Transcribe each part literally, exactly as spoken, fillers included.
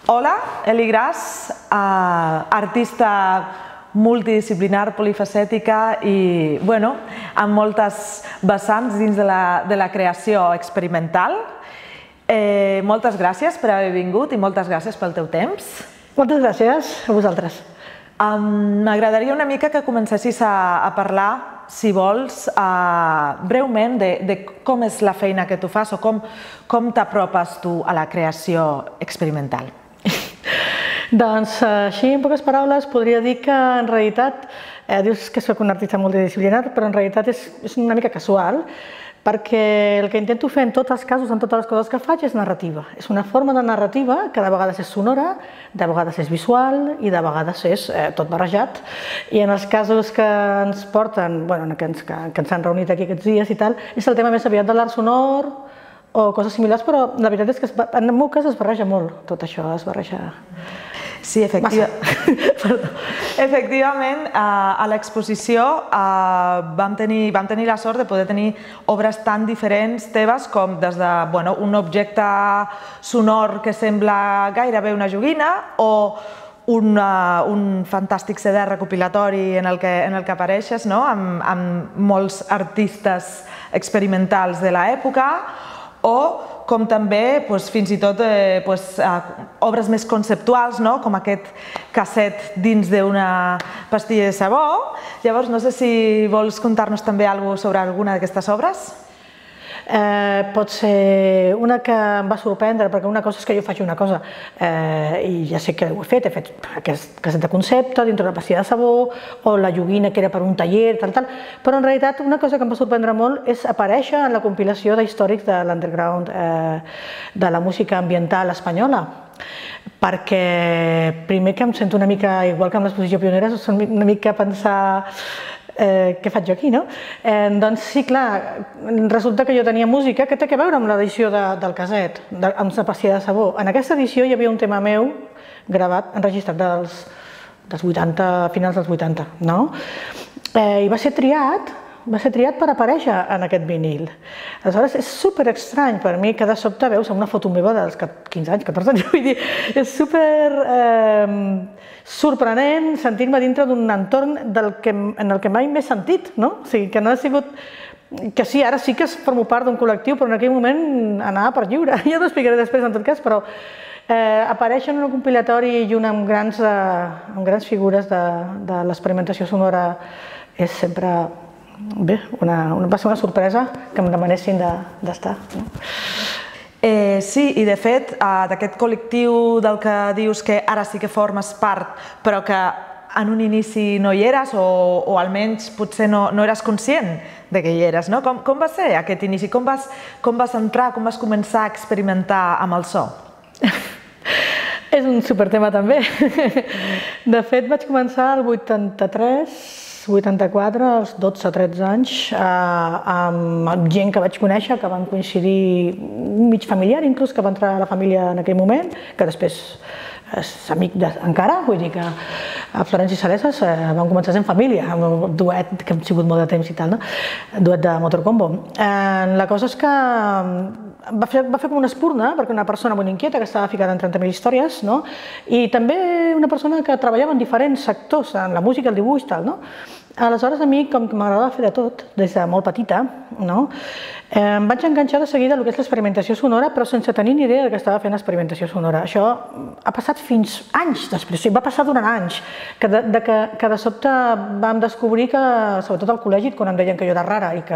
Hola, Eli Gras, artista multidisciplinar, polifacètica i, bueno, amb moltes vessants dins de la creació experimental. Moltes gràcies per haver vingut i moltes gràcies pel teu temps. Moltes gràcies a vosaltres. M'agradaria una mica que comencessis a parlar, si vols, breument de com és la feina que tu fas o com t'apropes tu a la creació experimental. Doncs així, en poques paraules, podria dir que en realitat, dius que soc un artista multidisciplinar, però en realitat és una mica casual, perquè el que intento fer en tots els casos, en totes les coses que faig, és narrativa. És una forma de narrativa que de vegades és sonora, de vegades és visual i de vegades és tot barrejat. I en els casos que ens porten, que ens han reunit aquí aquests dies i tal, és el tema més aviat de l'art sonor o coses similars, però la veritat és que en el meu cas es barreja molt, tot això es barreja. Sí, efectivament, a l'exposició vam tenir la sort de poder tenir obres tan diferents teves com des d'un objecte sonor que sembla gairebé una joguina o un fantàstic C D recopilatori en el que apareixes amb molts artistes experimentals de l'època, o com també fins i tot obres més conceptuals, com aquest casset dins d'una pastilla de sabó. Llavors, no sé si vols contar-nos també alguna cosa sobre alguna d'aquestes obres? Pot ser una que em va sorprendre, perquè una cosa és que jo faig una cosa i ja sé que ho he fet, he fet aquest casset de concepte dintre una pastilla de sabó o la joguina que era per un taller, tal, tal, però en realitat una cosa que em va sorprendre molt és aparèixer en la compilació d'històrics de l'underground de la música ambiental espanyola, perquè primer que em sento una mica, igual que amb l'exposició Pioneres, una mica pensar què faig jo aquí, no? Doncs sí, clar, resulta que jo tenia música que té a veure amb l'edició del casset, amb la pastilla de sabó. En aquesta edició hi havia un tema meu gravat, enregistrat dels vuitanta, finals dels vuitanta, no? I va ser triat, va ser triat per aparèixer en aquest vinil. Aleshores, és super estrany per mi que de sobte veus una foto meva dels quinze anys, catorze anys, vull dir, és super sorprenent sentir-me dintre d'un entorn en el que mai m'he sentit, no? O sigui, que no ha sigut... que sí, ara sí que formo part d'un col·lectiu, però en aquell moment anava per lliure. Ja t'ho explicaré després, en tot cas, però aparèixer en un compilatori i amb grans figures de l'experimentació sonora és sempre... Bé, va ser una sorpresa que em demanessin d'estar. Sí, i de fet, d'aquest col·lectiu del que dius que ara sí que formes part, però que en un inici no hi eres o almenys potser no eres conscient que hi eres, no? Com va ser aquest inici? Com vas entrar, com vas començar a experimentar amb el so? És un supertema també. De fet, vaig començar el vuitanta-tres, vuitanta-quatre, als dotze o tretze anys, amb gent que vaig conèixer, que van coincidir, un mig familiar inclús, que va entrar a la família en aquell moment, que després és amic encara, vull dir que a Florenci Saleses vam començar sent família, amb un duet que hem sigut molt de temps i tal, duet de Motorcombo. La cosa és que va fer com una espurna, perquè una persona molt inquieta que estava ficada en trenta mil històries, i també una persona que treballava en diferents sectors, en la música, el dibuix i tal. Aleshores, a mi, com que m'agradava fer de tot, des de molt petita, em vaig enganxar de seguida el que és l'experimentació sonora, però sense tenir ni idea que estava fent experimentació sonora. Això ha passat fins anys després, va passar durant anys, que de sobte vam descobrir que, sobretot al col·legi, quan em deien que jo era rara i que...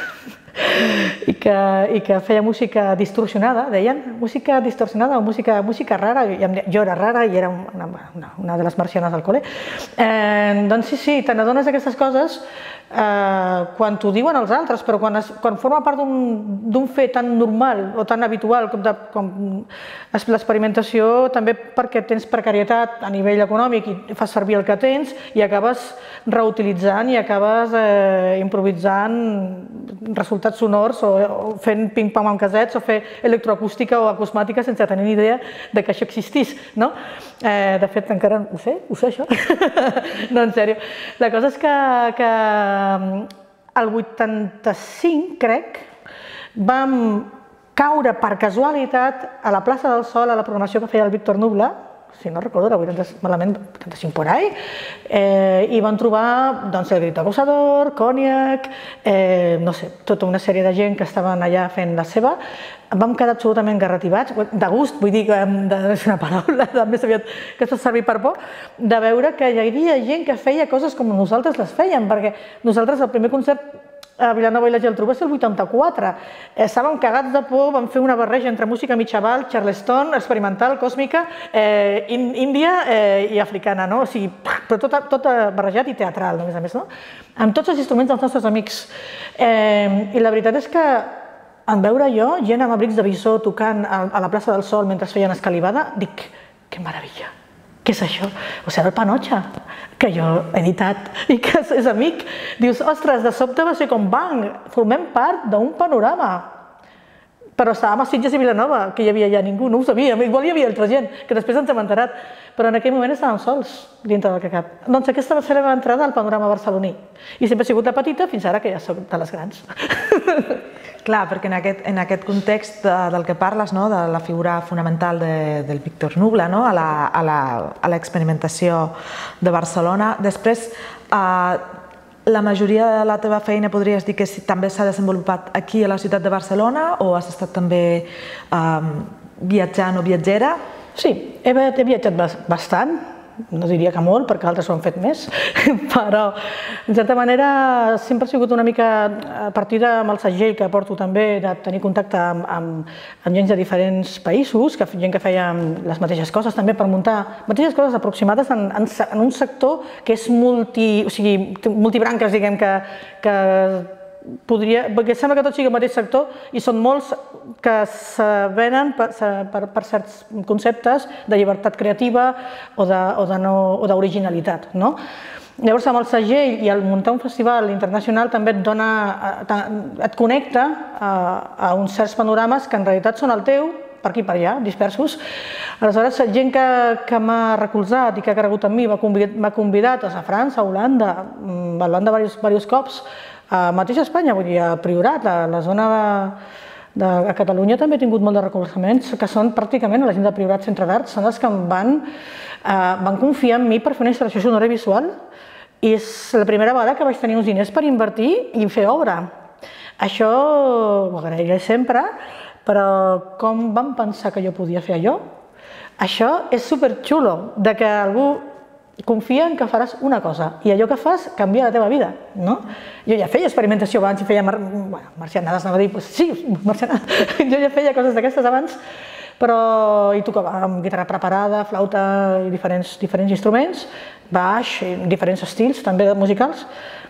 i que feia música distorsionada, deien música distorsionada o música rara, jo era rara i era una de les marcianes del col·le. Doncs sí, sí, te n'adones d'aquestes coses quan t'ho diuen els altres, però quan forma part d'un fet tan normal o tan habitual com l'experimentació, també perquè tens precarietat a nivell econòmic i fas servir el que tens i acabes reutilitzant i acabes improvisant resultats sonors o fent ping-pong amb casets o fer electroacústica o acústica sense tenir ni idea que això existís. De fet, encara ho sé, ho sé això. No, en sèrio. La cosa és que el vuitanta-cinc, crec, vam caure per casualitat a la plaça del Sol, a la programació que feia el Víctor Nubla, si no recordo, era vuitanta-cinc por ahí, i van trobar el Grito Acusador, Cognac, no sé, tota una sèrie de gent que estaven allà fent la seva. Vam quedar absolutament garrativats, de gust, vull dir que és una paraula, més aviat que es fa servir per por, de veure que hi havia gent que feia coses com nosaltres les fèiem, perquè nosaltres el primer concert a Vilanova i la Geltrú va ser el vuitanta-quatre. Estàvem cagats de por, vam fer una barreja entre música mitjaval, charleston, experimental, còsmica, índia i africana, no? O sigui, però tot barrejat i teatral, a més a més, no? Amb tots els instruments dels nostres amics. I la veritat és que en veure jo, gent amb abrics de visó tocant a la plaça del Sol mentre feien escalivada, dic, que meravella, què és això? O sigui, el Panocha, que jo he editat i que és amic. Dius, ostres, de sobte va ser com bang, formem part d'un panorama. Però estàvem a Sitges i Vilanova, que hi havia ja ningú, no ho sabíem, igual hi havia altra gent, que després ens hem enterat, però en aquell moment estàvem sols dintre del que cap. Doncs aquesta va ser la meva entrada al panorama barceloní. I sempre he sigut la petita, fins ara que ja soc de les grans. Clar, perquè en aquest context del que parles, de la figura fonamental del Víctor Nubla, a l'experimentació de Barcelona, després la majoria de la teva feina podries dir que també s'ha desenvolupat aquí a la ciutat de Barcelona o has estat també viatjant o viatgera? Sí, he viatjat bastant, no diria que molt, perquè altres ho han fet més, però, en certa manera, sempre ha sigut una mica, a partir amb el segell que porto també, de tenir contacte amb gent de diferents països, gent que feia les mateixes coses, també per muntar mateixes coses aproximades en un sector que és multibranques, diguem, que podria, perquè sembla que tot sigui el mateix sector i són molts que se venen per certs conceptes de llibertat creativa o d'originalitat. Llavors, amb el segell i el muntar un festival internacional també et dona, et connecta a uns certs panorames que en realitat són el teu, per aquí i per allà, dispersos. Aleshores, gent que m'ha recolzat i que ha cregut en mi m'ha convidat a França, a Holanda, a Holanda diversos cops, a mateix Espanya, vull dir, a Priorat, a la zona de Catalunya també he tingut molt de recolzaments, que són pràcticament la gent de Priorat Centre d'Art, són els que em van confiar en mi per fer una instal·lació sonora i visual i és la primera vegada que vaig tenir uns diners per invertir i fer obra. Això ho agrairé sempre, però com van pensar que jo podia fer allò? Això és superxulo, de que algú confia en que faràs una cosa i allò que fas canvia la teva vida. Jo ja feia experimentació abans i feia marcianades, anava a dir, sí, marcianades. Jo ja feia coses d'aquestes abans, però hi tocava amb guitarra preparada, flauta i diferents instruments, baix, diferents estils també musicals,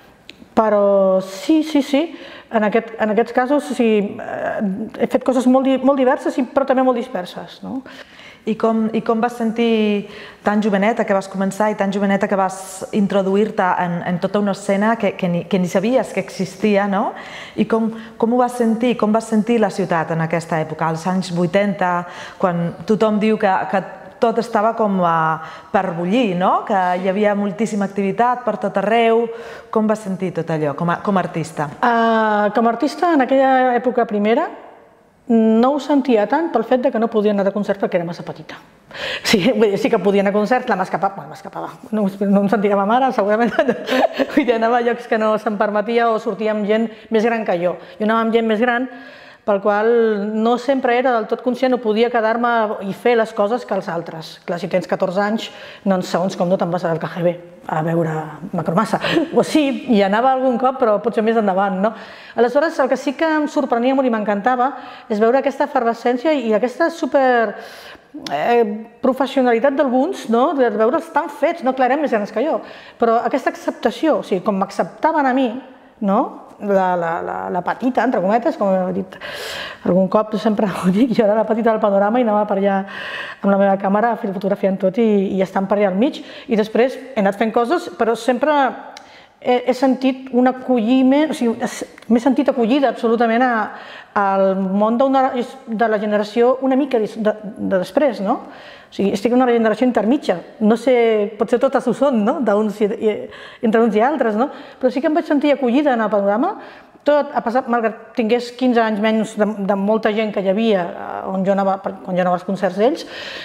però sí, sí, sí, en aquests casos he fet coses molt diverses però també molt disperses. I com vas sentir tan joveneta que vas començar i tan joveneta que vas introduir-te en tota una escena que ni sabies que existia, no? I com ho vas sentir, com vas sentir la ciutat en aquesta època, als anys vuitanta, quan tothom diu que tot estava com per bullir, no? Que hi havia moltíssima activitat per tot arreu. Com vas sentir tot allò com a artista? Com a artista, en aquella època primera, no ho sentia tant pel fet que no podia anar de concert perquè era massa petita. Sí que podia anar a concerts, la m'escapava, m'escapava, no em sentia ma mare, segurament anava a llocs que no se'm permetia o sortia amb gent més gran que jo. Jo anava amb gent més gran, pel qual no sempre era del tot conscient, no podia quedar-me i fer les coses que els altres. Clar, si tens catorze anys, doncs segons com no te'n vas al K G B a veure Macromassa. O sí, hi anava algun cop, però potser més endavant, no? Aleshores, el que sí que em sorprenia molt i m'encantava és veure aquesta efervescència i aquesta super professionalitat d'alguns, de veure'ls tan fets, no clar, eren més grans que jo, però aquesta acceptació, o sigui, com m'acceptaven a mi, no? La petita, entre cometes, com he dit algun cop, sempre ho dic, jo era la petita del panorama i anava per allà amb la meva càmera fotografiant tot i estant per allà al mig. I després he anat fent coses, però sempre he sentit un acolliment, o sigui, m'he sentit acollida absolutament al món de la generació una mica de després, no? O sigui, estic en una generació intermitja, no sé, potser totes ho són, no? Entre uns i altres, no? Però sí que em vaig sentir acollida en el panorama tot ha passat, malgrat tingués quinze anys menys de molta gent que hi havia on jo anava als concerts d'ells,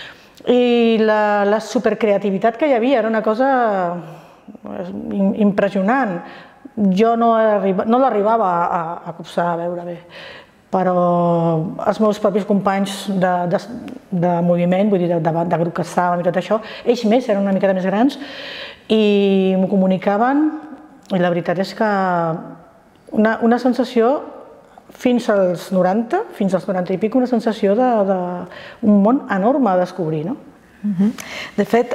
i la supercreativitat que hi havia era una cosa impressionant. Jo no l'arribava a copsar, a veure bé, però els meus propis companys de moviment, vull dir, de grup que estàvem i tot això, ells més eren una miqueta més grans i m'ho comunicaven, i la veritat és que una sensació fins als noranta, fins als noranta i pico, una sensació d'un món enorme a descobrir, no? De fet,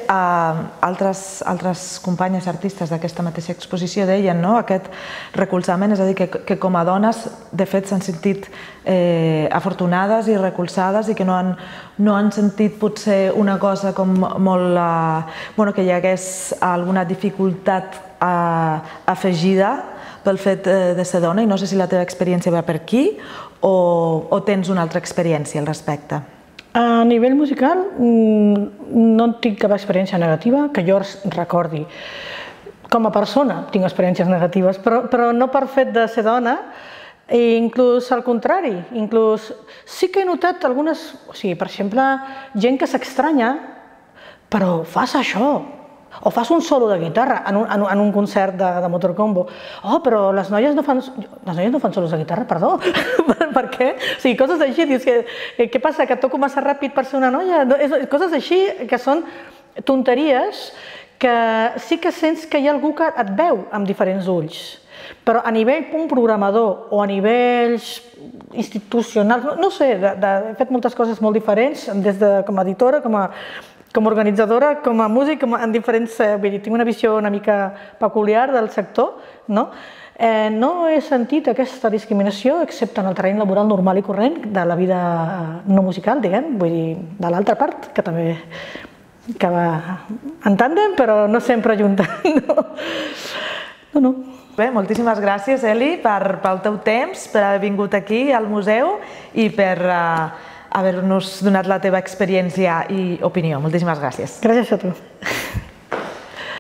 altres companyes artistes d'aquesta mateixa exposició deien aquest recolzament, és a dir, que com a dones, de fet, s'han sentit afortunades i recolzades i que no han sentit potser una cosa com molt... que hi hagués alguna dificultat afegida pel fet de ser dona, i no sé si la teva experiència va per aquí o tens una altra experiència al respecte. A nivell musical no tinc cap experiència negativa que jo recordi. Com a persona tinc experiències negatives, però no per fet de ser dona, i inclús al contrari. Sí que he notat algunes, per exemple, gent que s'estranya, però fas això, o fas un solo de guitarra en un concert de Motorcombo. Oh, però les noies no fan solos de guitarra, perdó. Per què? O sigui, coses així. Dius, què passa, que toco massa ràpid per ser una noia? Coses així que són tonteries que sí que sents que hi ha algú que et veu amb diferents ulls. Però a nivell un programador o a nivells institucionals, no sé, he fet moltes coses molt diferents, des de com a editora, com a com a organitzadora, com a músic, en diferents... Vull dir, tinc una visió una mica peculiar del sector, no? No he sentit aquesta discriminació, excepte en el terreny laboral normal i corrent de la vida no musical, diguem, vull dir, de l'altra part, que també acaba en tàndem, però no sempre junta. No, no. Bé, moltíssimes gràcies, Eli, pel teu temps, per haver vingut aquí al museu i per haver-nos donat la teva experiència i opinió. Moltíssimes gràcies. Gràcies a tu.